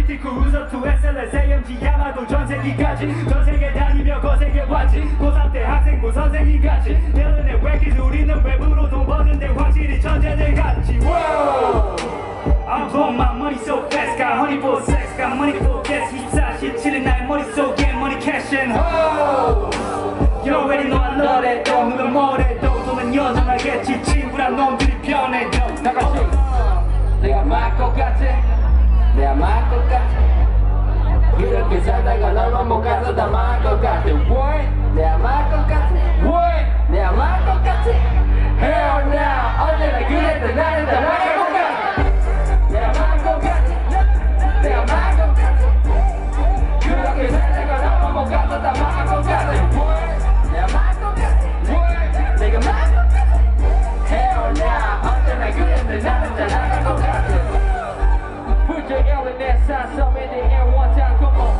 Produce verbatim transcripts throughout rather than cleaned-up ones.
티티쿠 우서투 에스엘에스 에이엠지 야마도 전세기까지 전세계 다니며 거세게봤지 고삼 때 학생부 선생님같이 내년에 외길 우리는 외부로 돈 버는데 확실히 천재들 같지. I'm blowing my money so fast. Got honey for sex, got money for gas. 이십사, 이십칠은 나의 머릿속에 money cash and ho. You already know I love that though. 누가 뭐래도 돈은 여전하겠지. 친구란 놈들이 변해도 나같이 내가 말 것 같아. 내가 말 것 같아. 이렇게 살다가 널만 못 가서 다 말 것 같아. What? 내가 말 것 같아. What? 내가 말 것 같아. Hell no. 언제나 그랬던 나는 다 말 것 같아. 내가 말 것 같아. 내가 말 것 같아. 그렇게 살다가 널만 못 가서 다 말 것 같아. What? 내가 말 것 같아. What? 내가 말 것 같아. Hell no. 언제나 그랬던 나는 다 나갈 것 같아. Put your illness on some in the air one time, come on.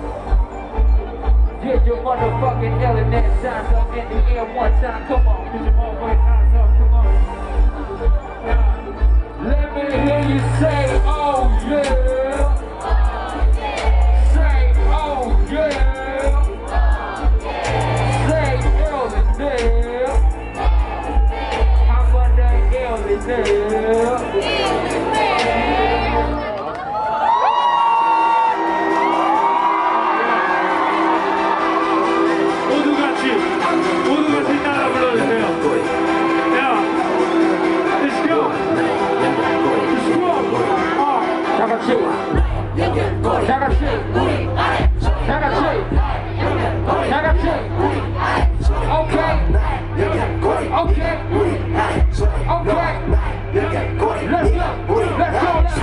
Get your motherfucking illness on some in the air one time, come on. Put your motherfucking hands up, come on. Let me hear you say, oh yeah. Say, oh yeah. Say, illness. How about that illness? 다같이 다같이 다같이 오케이 오케이 오케이 Let's go Let's go Let's go Let's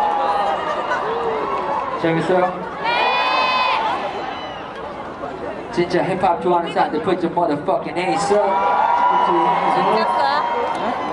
재밌어요? 진짜 힙합 좋아하는 사람들 put your motherfucking hands up. 진짜?